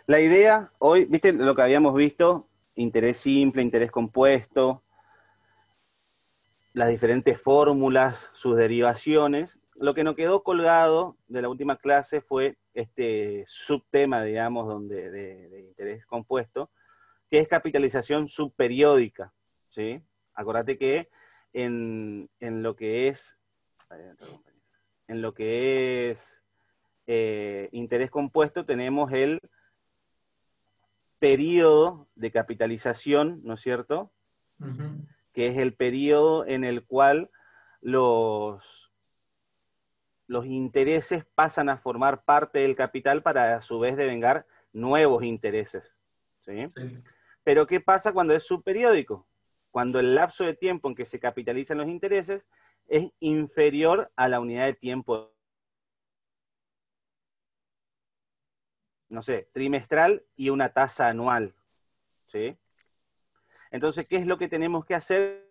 La idea hoy, viste lo que habíamos visto, interés simple, interés compuesto, las diferentes fórmulas, sus derivaciones. Lo que nos quedó colgado de la última clase fue este subtema, digamos, de interés compuesto, que es capitalización subperiódica, ¿sí? Acordate que en lo que es, en lo que es interés compuesto tenemos el periodo de capitalización, ¿no es cierto? Ujú. Que es el periodo en el cual los intereses pasan a formar parte del capital para a su vez devengar nuevos intereses, ¿sí? Sí. Pero ¿qué pasa cuando es subperiódico? Cuando el lapso de tiempo en que se capitalizan los intereses es inferior a la unidad de tiempo, no sé, trimestral y una tasa anual, ¿sí? Entonces, ¿qué es lo que tenemos que hacer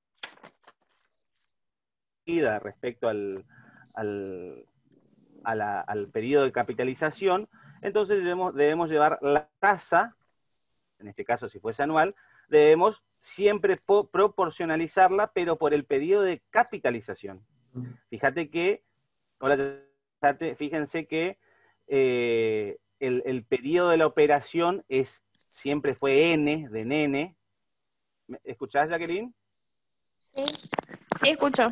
respecto al periodo de capitalización? Entonces debemos llevar la tasa, en este caso si fuese anual, debemos siempre proporcionalizarla, pero por el periodo de capitalización. Fíjate que, fíjense que el periodo de la operación siempre fue N, de nene. ¿Escuchás, Jacqueline? Sí, sí, escucho.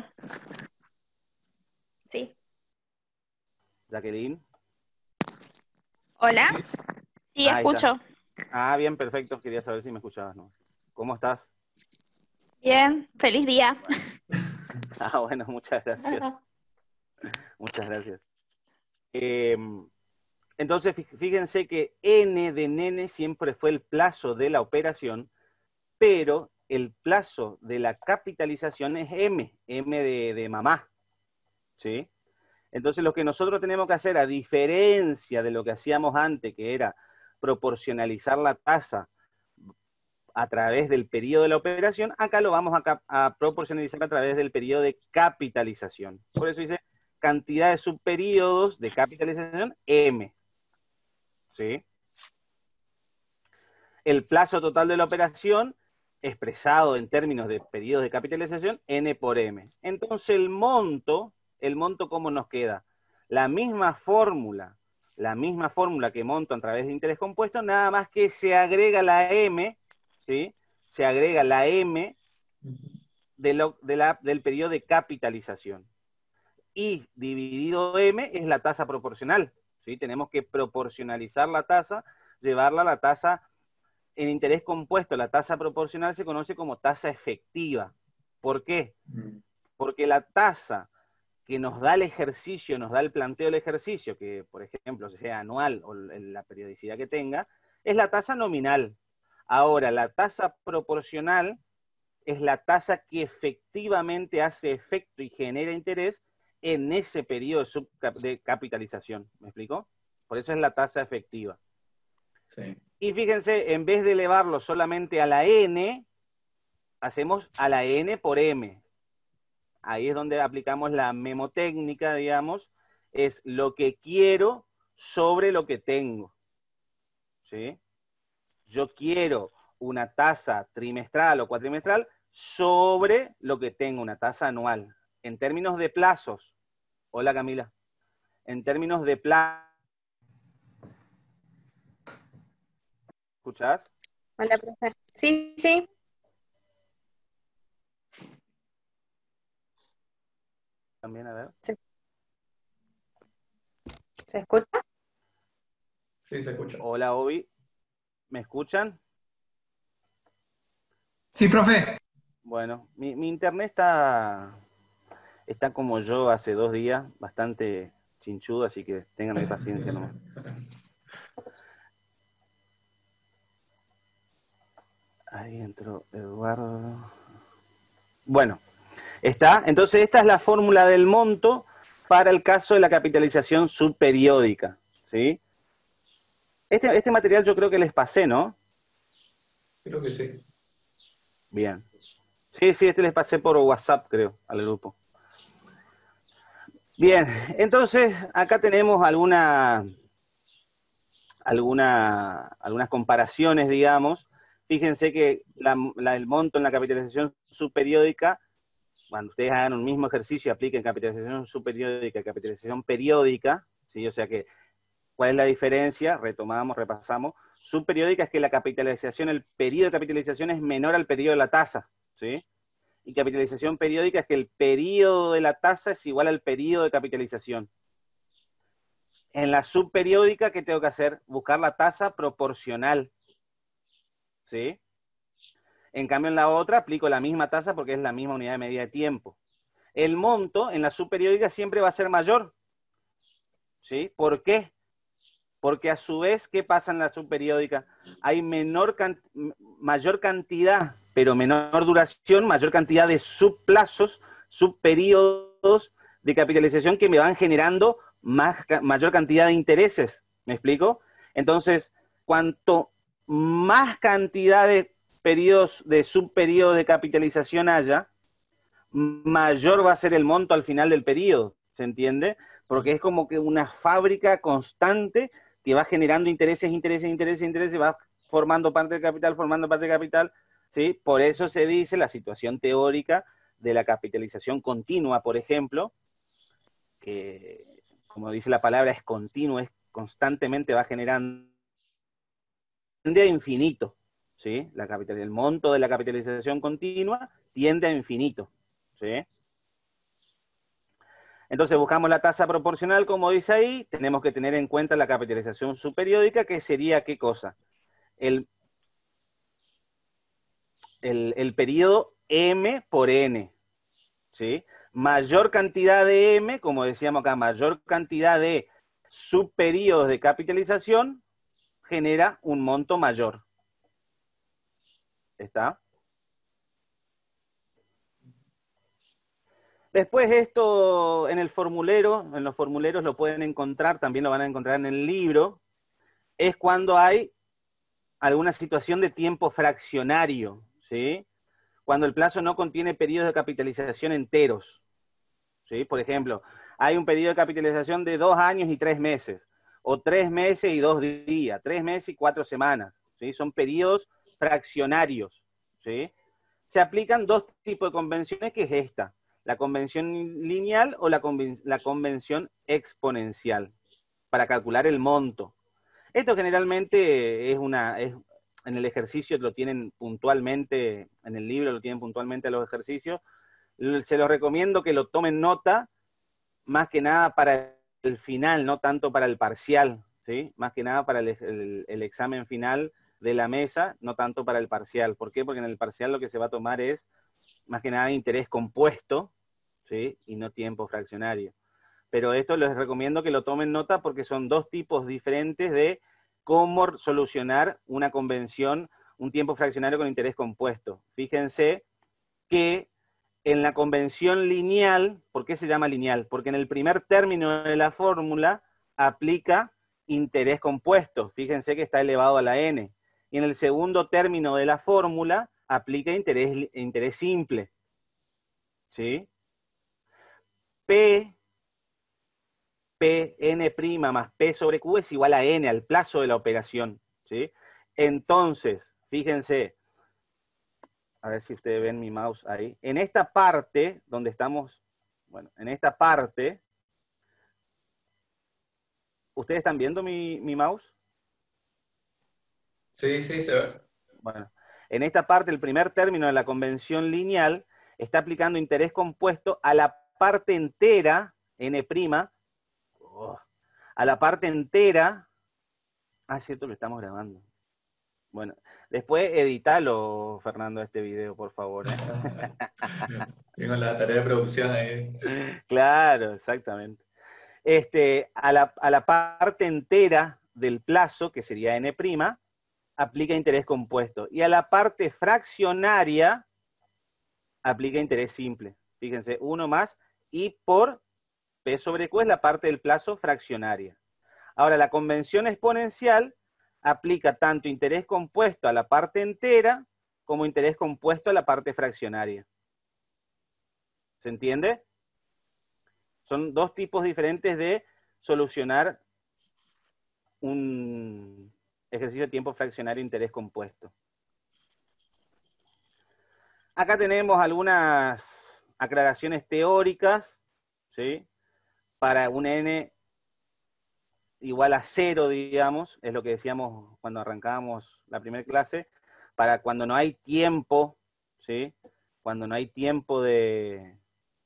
Sí. Jacqueline. Hola. Sí, Ahí está. escucho. Ah, bien, perfecto. Quería saber si me escuchabas, ¿no? ¿Cómo estás? Bien, feliz día. Ah, bueno, muchas gracias. Muchas gracias. Eh, entonces, fíjense que N de nene siempre fue el plazo de la operación, pero el plazo de la capitalización es M de mamá, ¿sí? Entonces, lo que nosotros tenemos que hacer, a diferencia de lo que hacíamos antes, que era proporcionalizar la tasa a través del periodo de la operación, acá lo vamos a proporcionalizar a través del periodo de capitalización. Por eso dice cantidad de subperiodos de capitalización M, ¿sí? El plazo total de la operación expresado en términos de periodos de capitalización, N por M. Entonces el monto ¿cómo nos queda? La misma fórmula que monto a través de interés compuesto, nada más que se agrega la M, ¿sí? Se agrega la M del periodo de capitalización. Y dividido M es la tasa proporcional, ¿sí? Tenemos que proporcionalizar la tasa, llevarla a la tasa en interés compuesto. La tasa proporcional se conoce como tasa efectiva. ¿Por qué? Porque la tasa que nos da el ejercicio, nos da el planteo del ejercicio, que por ejemplo sea anual o la periodicidad que tenga, es la tasa nominal. Ahora, la tasa proporcional es la tasa que efectivamente hace efecto y genera interés en ese periodo de capitalización. ¿Me explico? Por eso es la tasa efectiva. Sí. Y fíjense, en vez de elevarlo solamente a la n, hacemos a la n por m. Ahí es donde aplicamos la memotécnica, digamos, es lo que quiero sobre lo que tengo, ¿sí? Yo quiero una tasa trimestral o cuatrimestral sobre lo que tengo, una tasa anual. En términos de plazos, hola Camila, en términos de plazos, ¿escuchás? Hola, profe. Sí, sí. También, a ver. ¿Se escucha? Sí, se escucha. Hola Obi, ¿me escuchan? Sí, profe. Bueno, mi internet está como yo hace 2 días, bastante chinchudo, así que tengan paciencia nomás. Ahí entró Eduardo. Bueno, entonces esta es la fórmula del monto para el caso de la capitalización subperiódica, ¿sí? Este material yo creo que les pasé, ¿no? Creo que sí. Bien. Sí, este les pasé por WhatsApp, creo, al grupo. Bien, entonces acá tenemos algunas algunas comparaciones, digamos. Fíjense que el monto en la capitalización subperiódica, cuando ustedes hagan un mismo ejercicio y apliquen capitalización subperiódica y capitalización periódica, ¿sí? O sea que, ¿cuál es la diferencia? Retomamos, repasamos. Subperiódica es que la capitalización, el periodo de capitalización es menor al periodo de la tasa, ¿sí? Y capitalización periódica es que el periodo de la tasa es igual al periodo de capitalización. En la subperiódica, ¿qué tengo que hacer? Buscar la tasa proporcional, ¿sí? En cambio, en la otra aplico la misma tasa porque es la misma unidad de medida de tiempo. El monto en la subperiódica siempre va a ser mayor, ¿sí? ¿Por qué? Porque a su vez, ¿qué pasa en la subperiódica? Hay mayor cantidad, pero menor duración, mayor cantidad de subplazos, subperiodos de capitalización que me van generando mayor cantidad de intereses. ¿Me explico? Entonces, cuanto más cantidad de periodos, de subperiodos de capitalización haya, mayor va a ser el monto al final del periodo. ¿Se entiende? Porque es como que una fábrica constante que va generando intereses, va formando parte del capital, ¿sí? Por eso se dice la situación teórica de la capitalización continua, por ejemplo, que, como dice la palabra, es continuo, es constantemente va generando, tiende a infinito, ¿sí? El monto de la capitalización continua tiende a infinito, ¿sí? Entonces buscamos la tasa proporcional, como dice ahí, tenemos que tener en cuenta la capitalización subperiódica, que sería, ¿qué cosa? El periodo M por N, ¿sí? Mayor cantidad de M, como decíamos acá, mayor cantidad de subperiodos de capitalización, genera un monto mayor. ¿Está? Después esto en el formulero, en los formuleros lo pueden encontrar, también lo van a encontrar en el libro, es cuando hay alguna situación de tiempo fraccionario, ¿sí? Cuando el plazo no contiene periodos de capitalización enteros, ¿sí? Por ejemplo, hay un periodo de capitalización de 2 años y 3 meses, o 3 meses y 2 días, 3 meses y 4 semanas, ¿sí? Son periodos fraccionarios, ¿sí? Se aplican dos tipos de convenciones, que es esta, la convención lineal o la convención exponencial, para calcular el monto. Esto generalmente en el ejercicio lo tienen puntualmente, en el libro lo tienen puntualmente los ejercicios. Se los recomiendo que lo tomen nota, más que nada para el final, no tanto para el parcial, ¿sí? Más que nada para el examen final de la mesa, no tanto para el parcial. ¿Por qué? Porque en el parcial lo que se va a tomar es, más que nada, interés compuesto, ¿sí? Y no tiempo fraccionario. Pero esto les recomiendo que lo tomen nota porque son dos tipos diferentes de cómo solucionar una convención, un tiempo fraccionario con interés compuesto. Fíjense que en la convención lineal, ¿por qué se llama lineal? Porque en el primer término de la fórmula aplica interés compuesto. Fíjense que está elevado a la n. Y en el segundo término de la fórmula aplica interés simple. ¿Sí? N' más P sobre Q es igual a N, al plazo de la operación, ¿sí? Entonces, fíjense, a ver si ustedes ven mi mouse ahí. En esta parte, donde estamos, bueno, en esta parte, ¿ustedes están viendo mi mouse? Sí, sí, se ve. Bueno, en esta parte, el primer término de la convención lineal está aplicando interés compuesto a la parte entera, N', a la parte entera. Ah, cierto, lo estamos grabando. Bueno, después editalo, Fernando, este video, por favor, ¿eh? Tengo la tarea de producción ahí. Claro, exactamente. A la parte entera del plazo, que sería N', aplica interés compuesto. Y a la parte fraccionaria, aplica interés simple. Fíjense, uno más, y por P sobre Q es la parte del plazo fraccionaria. Ahora, la convención exponencial aplica tanto interés compuesto a la parte entera como interés compuesto a la parte fraccionaria. ¿Se entiende? Son dos tipos diferentes de solucionar un ejercicio de tiempo fraccionario interés compuesto. Acá tenemos algunas aclaraciones teóricas, ¿sí? Para un n igual a 0, digamos, es lo que decíamos cuando arrancábamos la primera clase, para cuando no hay tiempo, ¿sí? Cuando no hay tiempo en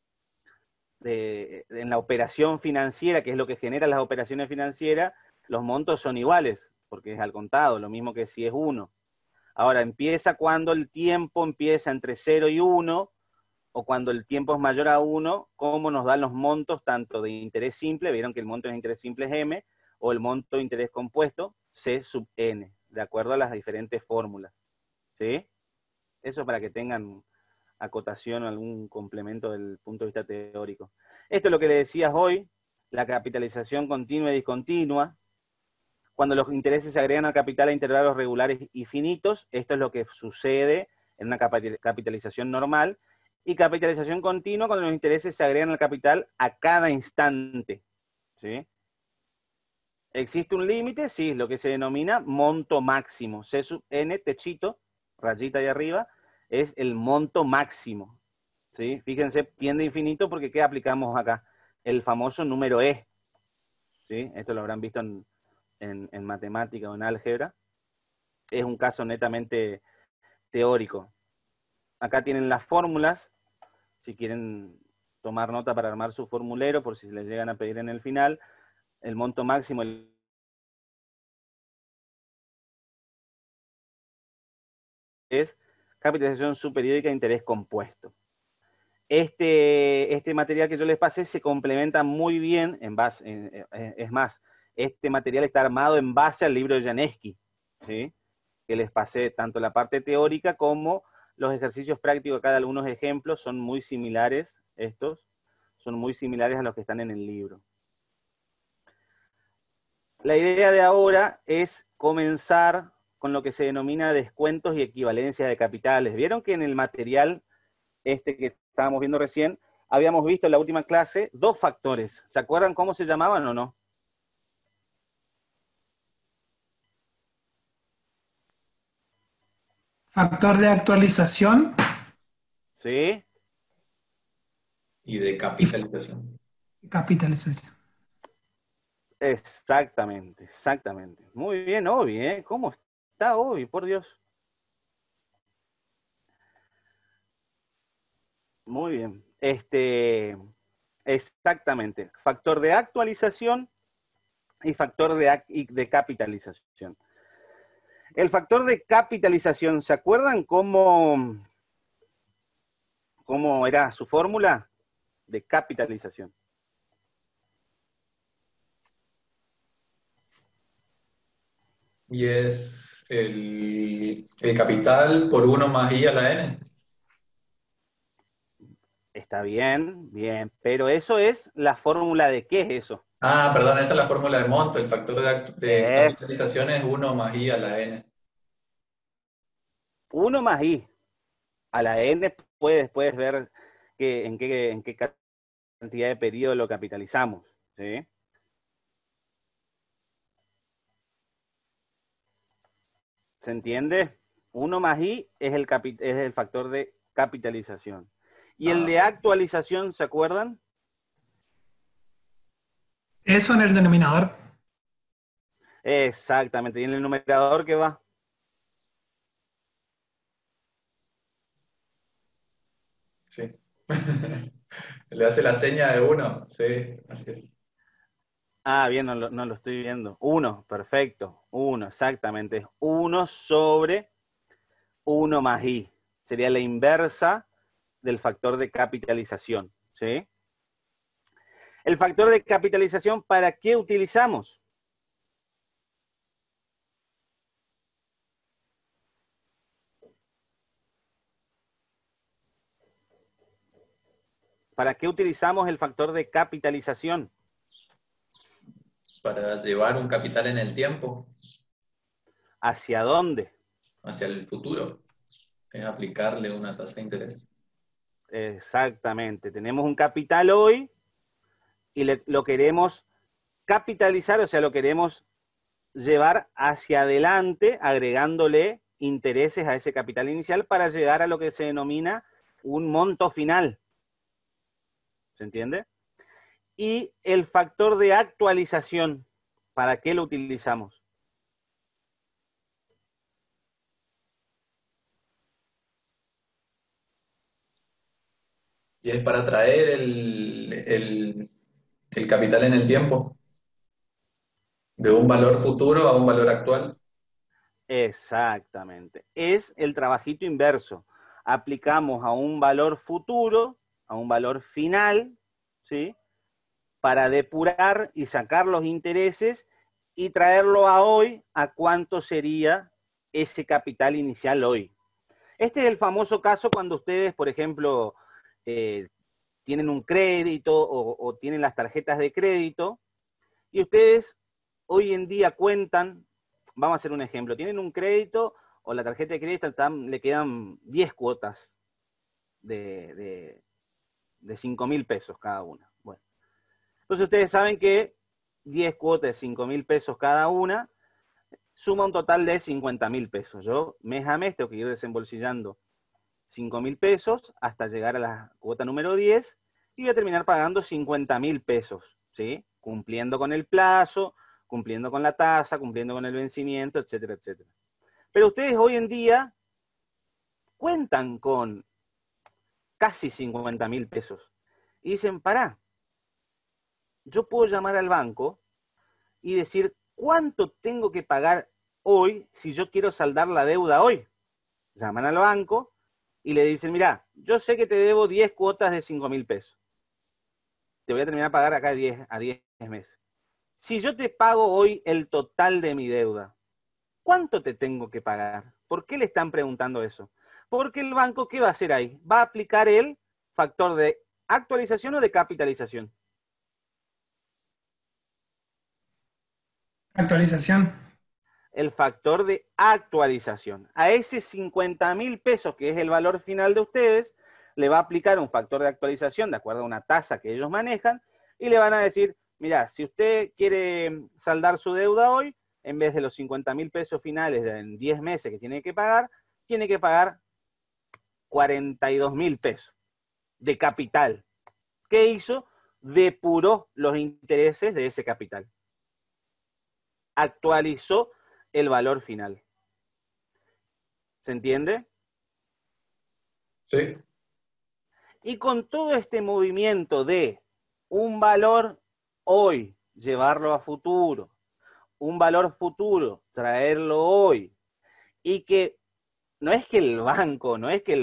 la operación financiera, que es lo que genera las operaciones financieras, los montos son iguales, porque es al contado, lo mismo que si es 1. Ahora, empieza cuando el tiempo empieza entre 0 y 1, o cuando el tiempo es mayor a 1, cómo nos dan los montos tanto de interés simple, vieron que el monto de interés simple es M, o el monto de interés compuesto, C sub N, de acuerdo a las diferentes fórmulas. ¿Sí? Eso para que tengan acotación o algún complemento del punto de vista teórico. Esto es lo que le decías hoy, la capitalización continua y discontinua. Cuando los intereses se agregan al capital a intervalos regulares y finitos, esto es lo que sucede en una capitalización normal, y capitalización continua cuando los intereses se agregan al capital a cada instante. ¿Sí? ¿Existe un límite? Sí, lo que se denomina monto máximo. C sub n, techito, rayita ahí arriba, es el monto máximo. ¿Sí? Fíjense, tiende a infinito porque ¿qué aplicamos acá? El famoso número E. ¿Sí? Esto lo habrán visto en matemática o en álgebra. Es un caso netamente teórico. Acá tienen las fórmulas, si quieren tomar nota para armar su formulero, por si se les llegan a pedir en el final. El monto máximo es capitalización subperiódica de interés compuesto. Este material que yo les pasé se complementa muy bien en base, es más, este material está armado en base al libro de Janeski, ¿sí? Que les pasé tanto la parte teórica como los ejercicios prácticos. Cada algunos ejemplos son muy similares, son muy similares a los que están en el libro. La idea de ahora es comenzar con lo que se denomina descuentos y equivalencias de capitales. ¿Vieron que en el material que estábamos viendo recién, habíamos visto en la última clase 2 factores? ¿Se acuerdan cómo se llamaban o no? Factor de actualización. ¿Sí? Y de capitalización. Capitalización. Exactamente, exactamente. Muy bien, Obi, ¿eh? ¿Cómo está Obi? Por Dios. Muy bien. Exactamente. Factor de actualización y factor de capitalización. El factor de capitalización, ¿se acuerdan cómo era su fórmula de capitalización? Y es el capital por 1 más I a la N. Está bien, bien, pero eso es la fórmula de ¿qué es eso? Ah, perdón, esa es la fórmula de monto. El factor de Es capitalización es 1 más I a la N. 1 más I a la N, puedes ver en qué cantidad de periodo lo capitalizamos, ¿sí? ¿Se entiende? 1 más I es el factor de capitalización. ¿Y el de actualización, se acuerdan? Eso en el denominador. Exactamente. ¿Y en el numerador qué va? Sí. Le hace la seña de 1. Sí, así es. Ah, bien, no lo estoy viendo. 1, perfecto. 1, exactamente. Es 1 sobre 1 más I. Sería la inversa del factor de capitalización, ¿sí? El factor de capitalización, ¿para qué utilizamos? ¿Para qué utilizamos el factor de capitalización? Para llevar un capital en el tiempo ¿Hacia dónde? hacia el futuro. Es aplicarle una tasa de interés. Exactamente. Tenemos un capital hoy y lo queremos capitalizar, o sea, lo queremos llevar hacia adelante agregándole intereses a ese capital inicial para llegar a lo que se denomina un monto final. ¿Se entiende? Y el factor de actualización, ¿para qué lo utilizamos? Y es para traer el capital en el tiempo, de un valor futuro a un valor actual. Exactamente. Es el trabajito inverso. Aplicamos a un valor futuro, a un valor final, ¿sí? Para depurar y sacar los intereses y traerlo a hoy a cuánto sería ese capital inicial hoy. Este es el famoso caso cuando ustedes, por ejemplo, tienen un crédito o tienen las tarjetas de crédito y ustedes hoy en día cuentan, vamos a hacer un ejemplo, tienen un crédito o la tarjeta de crédito le quedan 10 cuotas de 5.000 pesos cada una. Bueno, entonces ustedes saben que 10 cuotas de 5.000 pesos cada una suma un total de 50.000 pesos. Yo mes a mes tengo que ir desembolsillando 5.000 pesos hasta llegar a la cuota número 10 y voy a terminar pagando 50.000 pesos, ¿sí? Cumpliendo con el plazo, cumpliendo con la tasa, cumpliendo con el vencimiento, etcétera, etcétera. Pero ustedes hoy en día cuentan con casi 50.000 pesos y dicen, pará, yo puedo llamar al banco y decir, ¿cuánto tengo que pagar hoy si yo quiero saldar la deuda hoy? Llaman al banco y le dicen, mirá, yo sé que te debo 10 cuotas de 5.000 pesos. Te voy a terminar a pagar acá a 10 meses. Si yo te pago hoy el total de mi deuda, ¿cuánto te tengo que pagar? ¿Por qué le están preguntando eso? Porque el banco, ¿qué va a hacer ahí? Va a aplicar el factor de actualización o de capitalización. Actualización. El factor de actualización. A ese 50.000 pesos, que es el valor final de ustedes, le va a aplicar un factor de actualización de acuerdo a una tasa que ellos manejan y le van a decir, mira, si usted quiere saldar su deuda hoy, en vez de los 50.000 pesos finales en 10 meses que tiene que pagar 42.000 pesos de capital. ¿Qué hizo? Depuró los intereses de ese capital. Actualizó el valor final. ¿Se entiende? Sí. Y con todo este movimiento de un valor hoy, llevarlo a futuro, un valor futuro, traerlo hoy, y que no es que el banco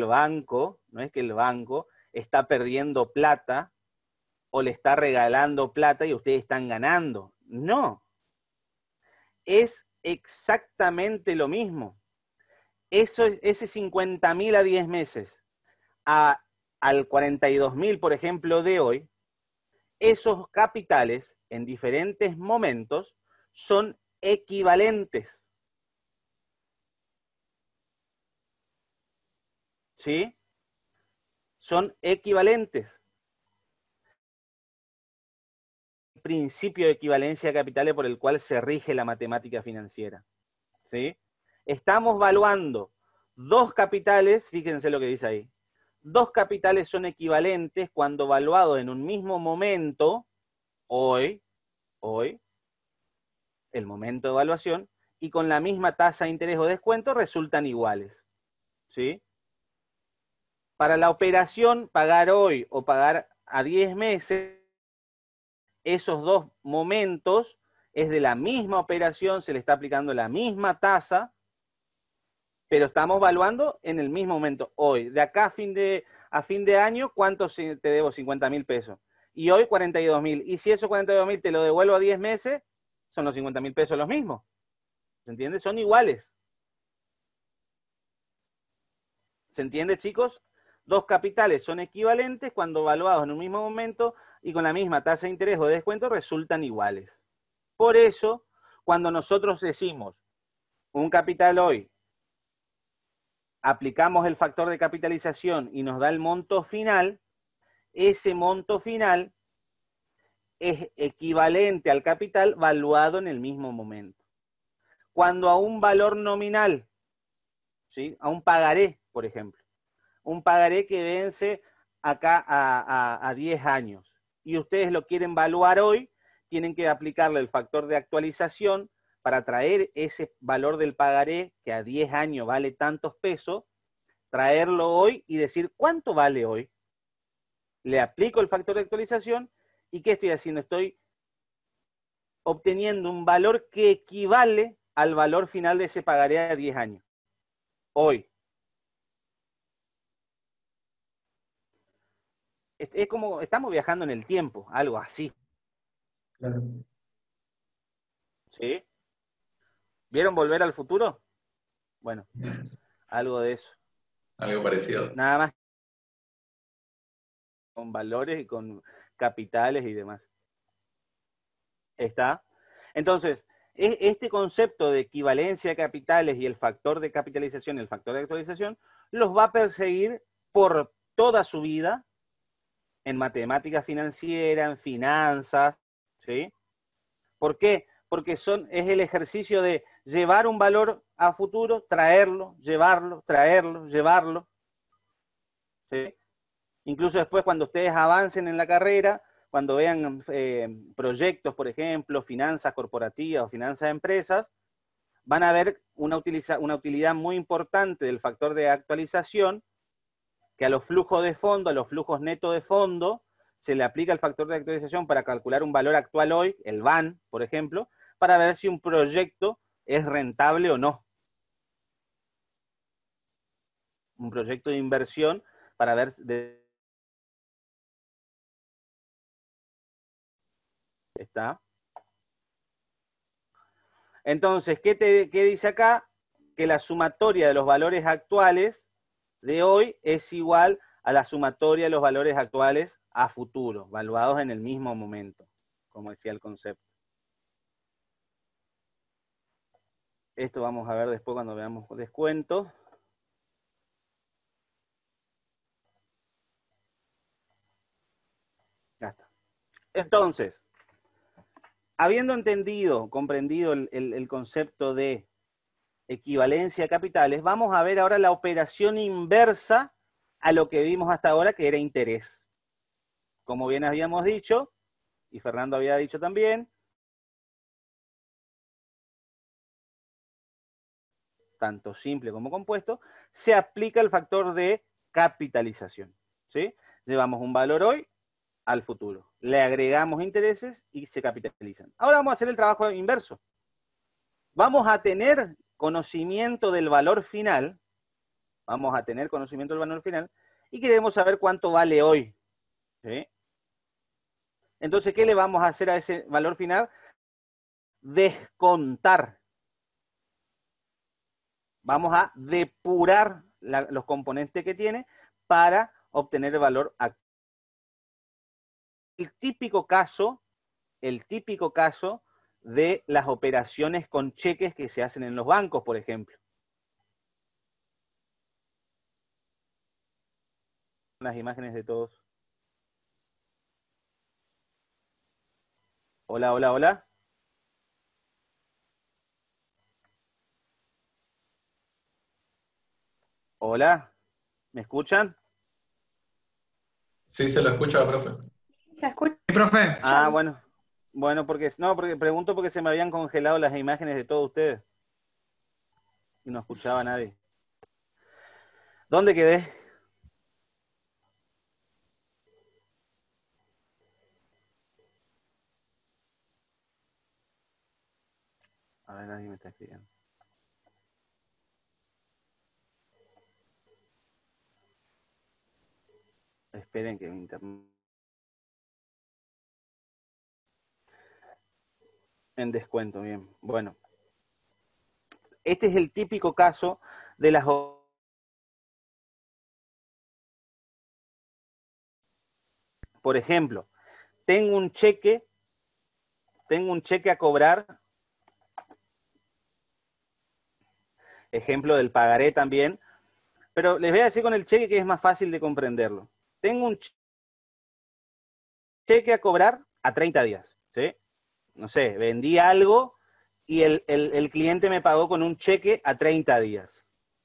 está perdiendo plata o le está regalando plata y ustedes están ganando. No. Es exactamente lo mismo. Ese 50.000 a 10 meses al 42.000, por ejemplo, de hoy, esos capitales en diferentes momentos son equivalentes. ¿Sí? Son equivalentes. El principio de equivalencia de capitales por el cual se rige la matemática financiera. ¿Sí? Estamos valuando dos capitales, fíjense lo que dice ahí. Dos capitales son equivalentes cuando valuados en un mismo momento, hoy, el momento de evaluación, y con la misma tasa de interés o descuento resultan iguales. ¿Sí? Para la operación, pagar hoy o pagar a 10 meses, esos dos momentos es de la misma operación, se le está aplicando la misma tasa, pero estamos evaluando en el mismo momento, hoy. De acá a fin de año, ¿cuánto te debo? 50.000 pesos. Y hoy 42.000. Y si esos 42.000 te lo devuelvo a 10 meses, son los 50.000 pesos los mismos. ¿Se entiende? Son iguales. ¿Se entiende, chicos? Dos capitales son equivalentes cuando evaluados en un mismo momento y con la misma tasa de interés o de descuento resultan iguales. Por eso, cuando nosotros decimos un capital hoy, aplicamos el factor de capitalización y nos da el monto final, ese monto final es equivalente al capital valuado en el mismo momento. cuando a un valor nominal, ¿sí? A un pagaré, por ejemplo, un pagaré que vence acá a 10 años, y ustedes lo quieren valuar hoy, tienen que aplicarle el factor de actualización para traer ese valor del pagaré, que a 10 años vale tantos pesos, traerlo hoy y decir, ¿cuánto vale hoy? Le aplico el factor de actualización, ¿y qué estoy haciendo? Estoy obteniendo un valor que equivale al valor final de ese pagaré a 10 años. Hoy. Es como, estamos viajando en el tiempo, algo así. Claro. ¿Sí? ¿Vieron Volver al Futuro? Bueno, algo de eso. Algo parecido. Nada más con valores y con capitales y demás. ¿Está? Entonces, este concepto de equivalencia de capitales y el factor de capitalización y el factor de actualización los va a perseguir por toda su vida en matemática financiera, en finanzas, ¿sí? ¿Por qué? Porque es el ejercicio de llevar un valor a futuro, traerlo, llevarlo, traerlo, llevarlo, ¿sí? Incluso después cuando ustedes avancen en la carrera, cuando vean proyectos, por ejemplo, finanzas corporativas o finanzas de empresas, van a ver una utilidad muy importante del factor de actualización, que a los flujos de fondo, a los flujos netos de fondo, se le aplica el factor de actualización para calcular un valor actual hoy, el VAN, por ejemplo, para ver si un proyecto es rentable o no. Un proyecto de inversión para ver ¿Está? Entonces, ¿qué dice acá? Que la sumatoria de los valores actuales de hoy es igual a la sumatoria de los valores actuales a futuro, valuados en el mismo momento, como decía el concepto. Esto vamos a ver después cuando veamos descuento. Ya está. Entonces, habiendo entendido, comprendido el concepto de equivalencia de capitales, vamos a ver ahora la operación inversa a lo que vimos hasta ahora, que era interés. Como bien habíamos dicho, y Fernando había dicho también, tanto simple como compuesto, se aplica el factor de capitalización, ¿sí? Llevamos un valor hoy al futuro, le agregamos intereses y se capitalizan. Ahora vamos a hacer el trabajo inverso. Vamos a tener conocimiento del valor final, y queremos saber cuánto vale hoy, ¿sí? Entonces, ¿qué le vamos a hacer a ese valor final? Descontar. Vamos a depurar los componentes que tiene para obtener el valor actual. El típico caso de las operaciones con cheques que se hacen en los bancos, por ejemplo. Las imágenes de todos. Hola, hola, hola. Hola, ¿me escuchan? Sí, se lo escucha, profe. ¿Se escucha? Sí, profe. Ah, bueno. Bueno, porque pregunto porque se me habían congelado las imágenes de todos ustedes. Y no escuchaba a nadie. ¿Dónde quedé? A ver, nadie me está escribiendo. Esperen que mi internet... En descuento, bien. Bueno. Este es el típico caso de las... Por ejemplo, tengo un cheque a cobrar. Ejemplo del pagaré también. Pero les voy a decir con el cheque que es más fácil de comprenderlo. Tengo un cheque a cobrar a 30 días, ¿sí? No sé, vendí algo y el cliente me pagó con un cheque a 30 días.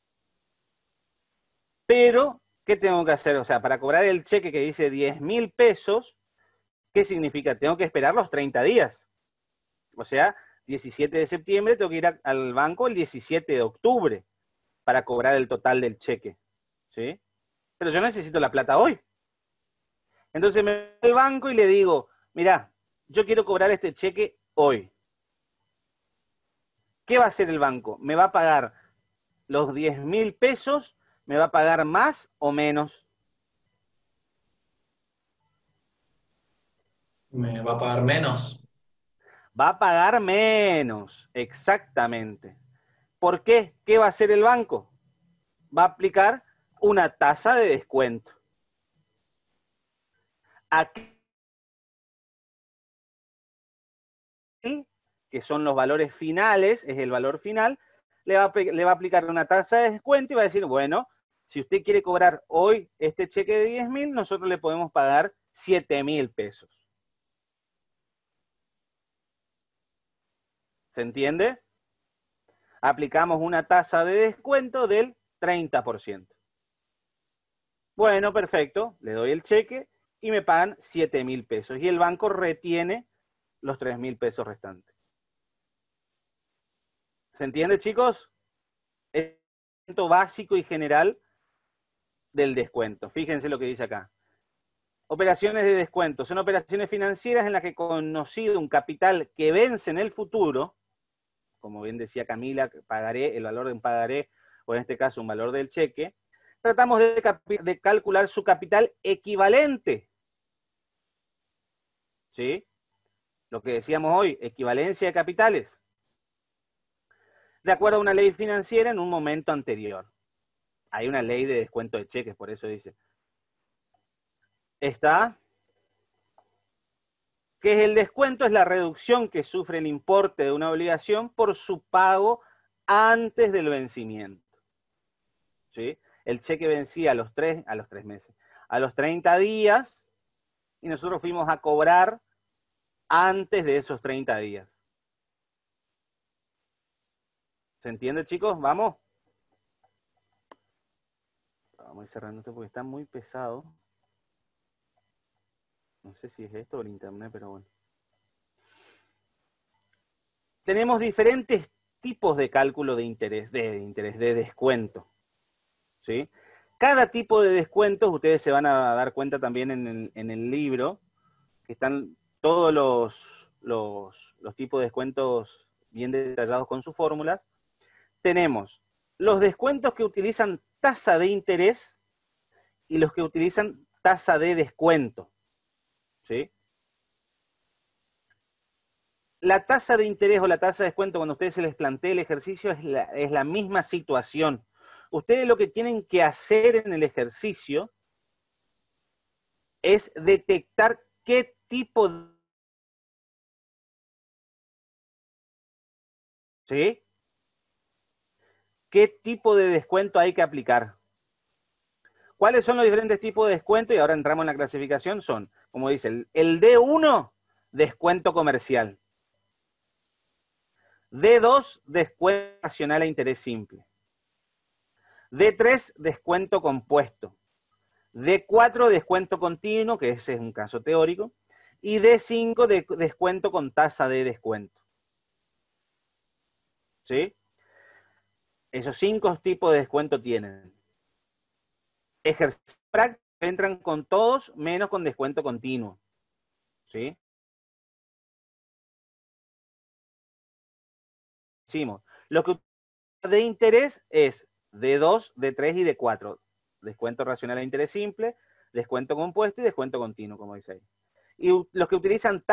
Pero, ¿qué tengo que hacer? O sea, para cobrar el cheque que dice 10.000 pesos, ¿qué significa? Tengo que esperar los 30 días. O sea, 17 de septiembre tengo que ir al banco el 17 de octubre para cobrar el total del cheque. ¿Sí? Pero yo necesito la plata hoy. Entonces me voy al banco y le digo, mirá, yo quiero cobrar este cheque hoy. ¿Qué va a hacer el banco? ¿Me va a pagar los 10.000 pesos? ¿Me va a pagar más o menos? Me va a pagar menos. Va a pagar menos, exactamente. ¿Por qué? ¿Qué va a hacer el banco? Va a aplicar una tasa de descuento. Aquí, que son los valores finales, es el valor final, le va a aplicar una tasa de descuento y va a decir, bueno, si usted quiere cobrar hoy este cheque de 10.000, nosotros le podemos pagar 7.000 pesos. ¿Se entiende? Aplicamos una tasa de descuento del 30%. Bueno, perfecto, le doy el cheque y me pagan 7.000 pesos. Y el banco retiene los 3.000 pesos restantes. ¿Se entiende, chicos? Es el concepto básico y general del descuento. Fíjense lo que dice acá. Operaciones de descuento son operaciones financieras en las que, conocido un capital que vence en el futuro, como bien decía Camila, pagaré, el valor de un pagaré, o en este caso un valor del cheque, tratamos de calcular su capital equivalente. ¿Sí? Lo que decíamos hoy, equivalencia de capitales. De acuerdo a una ley financiera en un momento anterior. Hay una ley de descuento de cheques, por eso dice. Está que el descuento es la reducción que sufre el importe de una obligación por su pago antes del vencimiento. ¿Sí? El cheque vencía a los 3 meses, a los 30 días, y nosotros fuimos a cobrar antes de esos 30 días. ¿Se entiende, chicos? ¿Vamos? Vamos a ir cerrando esto porque está muy pesado. No sé si es esto o el internet, pero bueno. Tenemos diferentes tipos de cálculo de interés, de descuento. ¿Sí? Cada tipo de descuentos, ustedes se van a dar cuenta también en el libro, que están todos los tipos de descuentos bien detallados con sus fórmulas. Tenemos los descuentos que utilizan tasa de interés y los que utilizan tasa de descuento. ¿Sí? La tasa de interés o la tasa de descuento, cuando a ustedes se les plantea el ejercicio, es la misma situación. Ustedes lo que tienen que hacer en el ejercicio es detectar qué tipo de... ¿Sí? ¿Qué tipo de descuento hay que aplicar? ¿Cuáles son los diferentes tipos de descuento? Y ahora entramos en la clasificación. Son, como dice, el D1, descuento comercial. D2, descuento nacional a interés simple. D3, descuento compuesto. D4, descuento continuo, que ese es un caso teórico. Y D5, descuento con tasa de descuento. ¿Sí? Esos 5 tipos de descuento tienen. Ejercicios prácticos entran con todos, menos con descuento continuo. ¿Sí? Decimos, lo que de interés es D2, D3 y D4. Descuento racional a interés simple, descuento compuesto y descuento continuo, como dice ahí. Y los que utilizan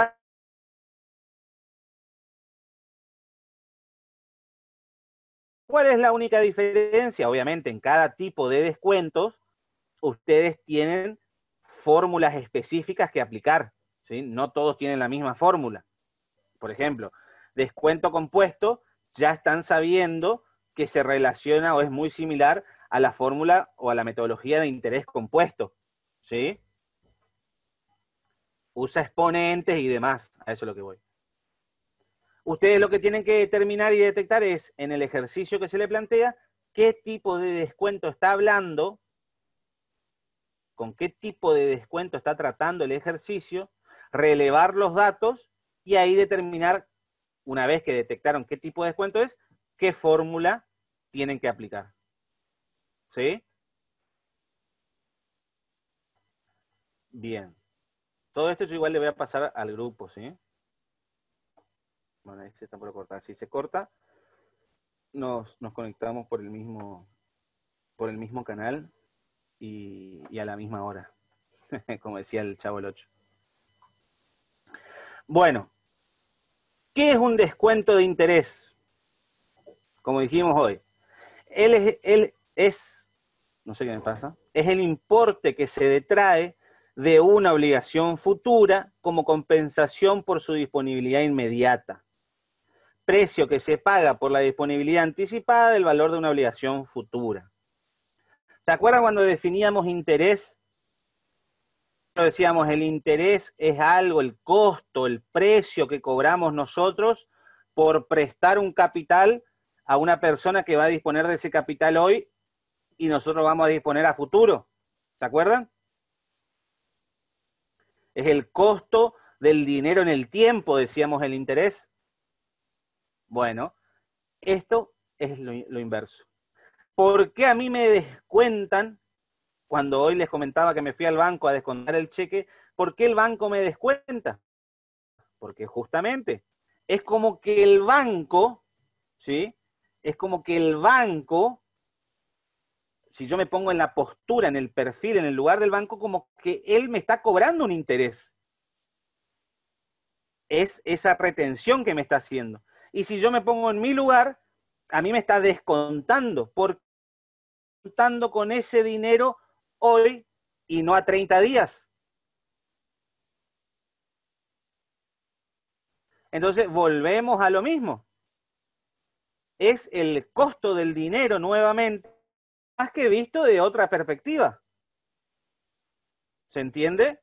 ¿cuál es la única diferencia? Obviamente, en cada tipo de descuentos, ustedes tienen fórmulas específicas que aplicar, ¿sí? No todos tienen la misma fórmula. Por ejemplo, descuento compuesto, ya están sabiendo que se relaciona o es muy similar a la fórmula o a la metodología de interés compuesto, ¿sí? Usa exponentes y demás, a eso es lo que voy. ustedes lo que tienen que determinar y detectar es, en el ejercicio que se le plantea, qué tipo de descuento está hablando, con qué tipo de descuento está tratando el ejercicio, relevar los datos y ahí determinar, una vez que detectaron qué tipo de descuento es, qué fórmula tienen que aplicar. ¿Sí? Bien. Todo esto yo igual le voy a pasar al grupo, ¿sí? Bueno, ahí se está por cortar. Si se corta, nos conectamos por el mismo canal y a la misma hora, como decía el Chavo el 8. Bueno, ¿qué es un descuento de interés? Como dijimos hoy, él es, no sé qué me pasa, es el importe que se detrae de una obligación futura como compensación por su disponibilidad inmediata. Precio que se paga por la disponibilidad anticipada del valor de una obligación futura. ¿Se acuerdan cuando definíamos interés? Decíamos, el interés es algo, el costo, el precio que cobramos nosotros por prestar un capital a una persona que va a disponer de ese capital hoy y nosotros vamos a disponer a futuro. ¿Se acuerdan? Es el costo del dinero en el tiempo, decíamos, el interés. Bueno, esto es lo inverso. ¿Por qué a mí me descuentan, cuando hoy les comentaba que me fui al banco a descontar el cheque, por qué el banco me descuenta? Porque justamente es como que el banco, ¿sí? Es como que el banco, si yo me pongo en la postura, en el perfil, en el lugar del banco, como que él me está cobrando un interés. Es esa retención que me está haciendo. Y si yo me pongo en mi lugar, a mí me está descontando, porque contando con ese dinero hoy y no a 30 días. Entonces volvemos a lo mismo. Es el costo del dinero nuevamente, más que visto de otra perspectiva. ¿Se entiende?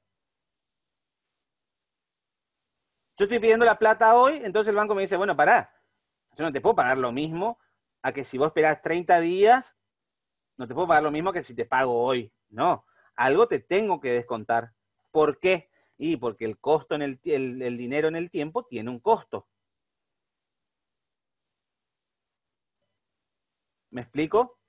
Yo estoy pidiendo la plata hoy, entonces el banco me dice, bueno, pará, yo no te puedo pagar lo mismo a que si vos esperás 30 días, no te puedo pagar lo mismo que si te pago hoy. No, algo te tengo que descontar. ¿Por qué? Y porque el costo en el dinero en el tiempo tiene un costo. ¿Me explico?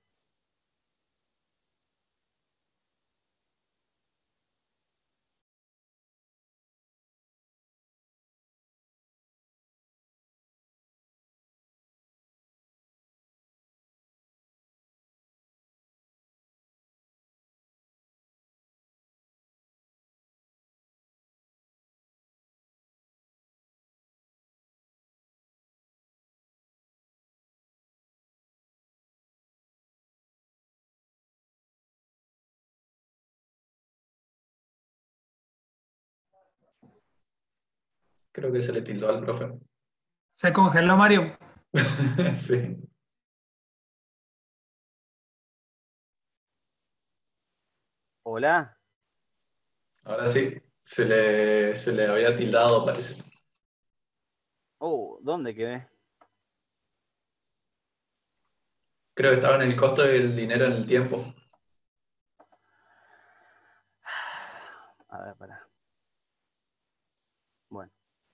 Creo que se le tildó al profe. Se congeló Mario. Sí. Hola. Ahora sí, se le había tildado, parece. Oh, ¿dónde quedé? Creo que estaba en el costo del dinero en el tiempo. A ver, pará. Bueno.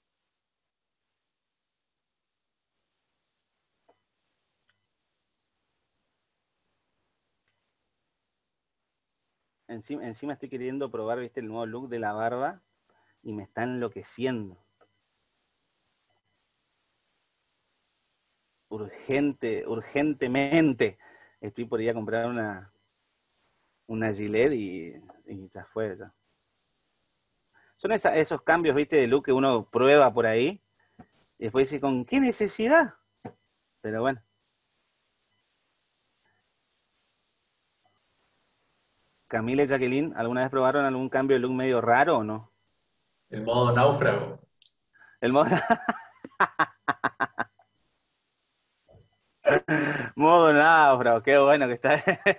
Encima estoy queriendo probar, viste, el nuevo look de la barba y me está enloqueciendo. Urgentemente. Estoy por ir a comprar una Gillette y ya fue. Ya. Son esos cambios, viste, de look que uno prueba por ahí y después dice, ¿con qué necesidad? Pero bueno. Camila y Jacqueline, ¿alguna vez probaron algún cambio de look medio raro o no? El modo náufrago. El modo, modo náufrago, qué bueno que está.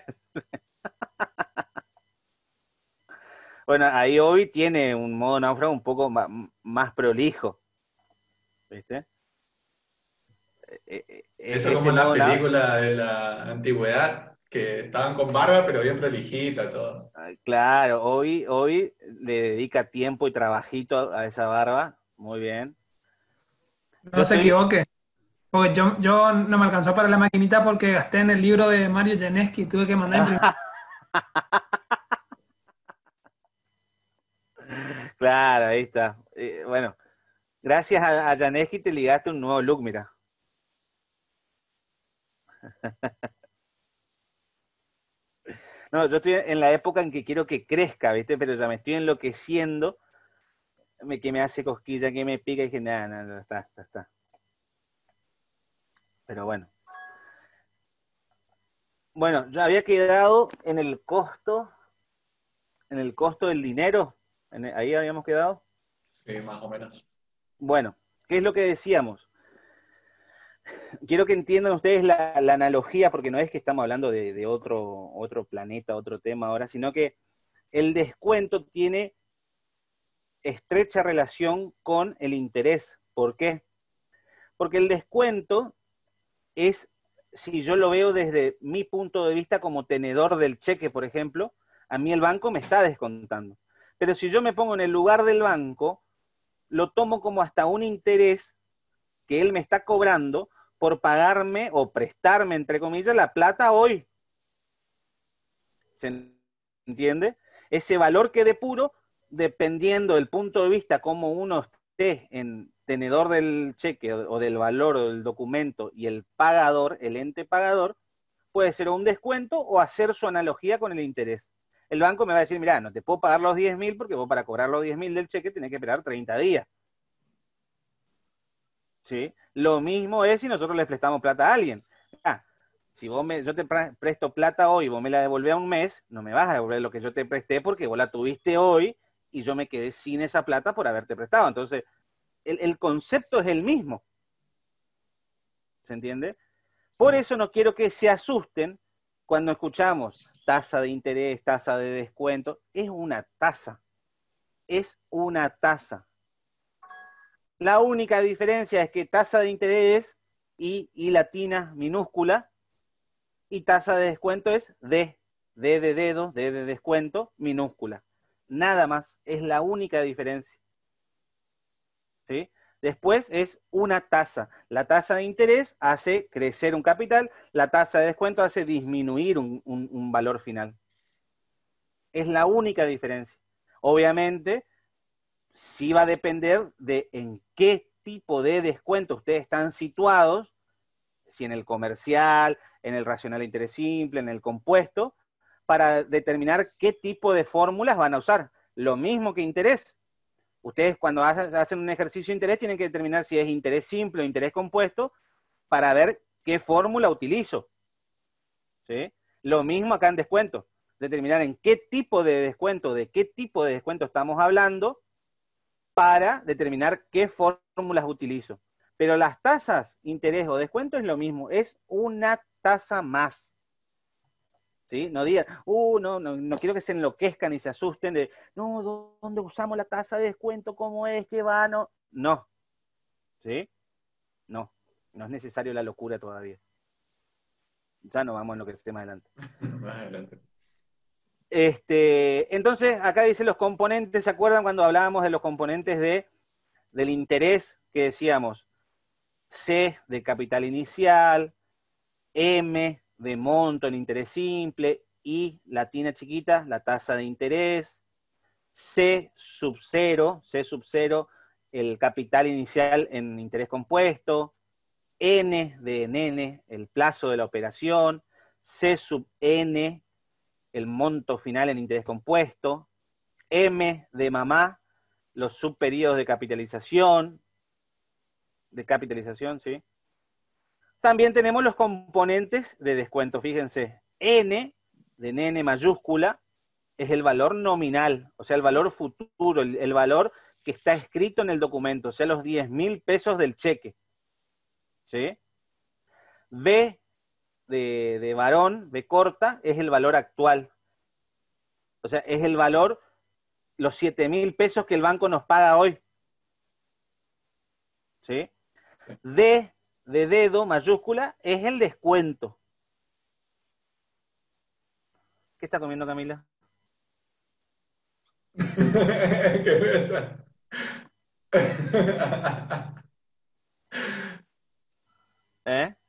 Bueno, ahí Obi tiene un modo náufrago un poco más prolijo, ¿viste? Eso como en las modo películas de la antigüedad, que estaban con barba, pero bien prolijita, todo. claro, hoy le dedica tiempo y trabajito a esa barba. Muy bien. Yo No se estoy, equivoque, porque yo no me alcanzó para la maquinita porque gasté en el libro de Mario Janeski y tuve que mandar a imprimir. claro, ahí está. Bueno, gracias a Janeski te ligaste un nuevo look, mira. No, yo estoy en la época en que quiero que crezca, ¿viste? Pero ya me estoy enloqueciendo, que me hace cosquilla, que me pica, y dije, nada, nada, está. Pero bueno. Bueno, yo había quedado en el costo del dinero, ahí habíamos quedado. Sí, más o menos. Bueno, ¿qué es lo que decíamos? Quiero que entiendan ustedes la analogía, porque no es que estamos hablando de otro planeta, otro tema ahora, sino que el descuento tiene estrecha relación con el interés. ¿Por qué? Porque el descuento es, si yo lo veo desde mi punto de vista como tenedor del cheque, por ejemplo, a mí el banco me está descontando. Pero si yo me pongo en el lugar del banco, lo tomo como hasta un interés que él me está cobrando por pagarme o prestarme, entre comillas, la plata hoy. ¿Se entiende? Ese valor que depuro, dependiendo del punto de vista como uno esté en tenedor del cheque o del valor o del documento y el pagador, el ente pagador, puede ser un descuento o hacer su analogía con el interés. El banco me va a decir, mira, no te puedo pagar los 10.000 porque vos para cobrar los 10.000 del cheque tenés que esperar 30 días. ¿Sí? Lo mismo es si nosotros le prestamos plata a alguien. Ah, si yo te presto plata hoy y vos me la devolvés a un mes, no me vas a devolver lo que yo te presté porque vos la tuviste hoy y yo me quedé sin esa plata por haberte prestado. Entonces, el concepto es el mismo. ¿Se entiende? Por eso no quiero que se asusten cuando escuchamos tasa de interés, tasa de descuento. Es una tasa. Es una tasa. La única diferencia es que tasa de interés y latina minúscula y tasa de descuento es D de dedo, D de descuento, minúscula. Nada más, es la única diferencia. ¿Sí? Después es una tasa. La tasa de interés hace crecer un capital, la tasa de descuento hace disminuir un valor final. Es la única diferencia. Obviamente, sí va a depender de en qué tipo de descuento ustedes están situados, si en el comercial, en el racional de interés simple, en el compuesto, para determinar qué tipo de fórmulas van a usar. Lo mismo que interés. Ustedes cuando hacen un ejercicio de interés tienen que determinar si es interés simple o interés compuesto para ver qué fórmula utilizo. ¿Sí? Lo mismo acá en descuento. Determinar en qué tipo de descuento, de qué tipo de descuento estamos hablando para determinar qué fórmulas utilizo. Pero las tasas, interés o descuento es lo mismo, es una tasa más. ¿Sí? No digan, no quiero que se enloquezcan y se asusten de, no, ¿dónde usamos la tasa de descuento? ¿Cómo es? ¿Qué va? No, no. ¿Sí? No es necesario la locura todavía. Ya no vamos a enloquecer más adelante. Más adelante. Entonces, acá dice los componentes, ¿se acuerdan cuando hablábamos de los componentes del interés que decíamos? C de capital inicial, M de monto en interés simple, I latina chiquita, la tasa de interés, C sub cero, el capital inicial en interés compuesto, N de nene, el plazo de la operación, C sub N, el monto final en interés compuesto, M de mamá, los subperiodos de capitalización, ¿sí? También tenemos los componentes de descuento, fíjense, N de nene mayúscula es el valor nominal, o sea, el valor futuro, el valor que está escrito en el documento, o sea, los 10.000 pesos del cheque, ¿sí? B de varón, B corta, es el valor actual, o sea, es el valor, los 7.000 pesos que el banco nos paga hoy, ¿sí? D de dedo mayúscula es el descuento. ¿Qué está comiendo Camila? ¿Qué pesa? ¿Eh?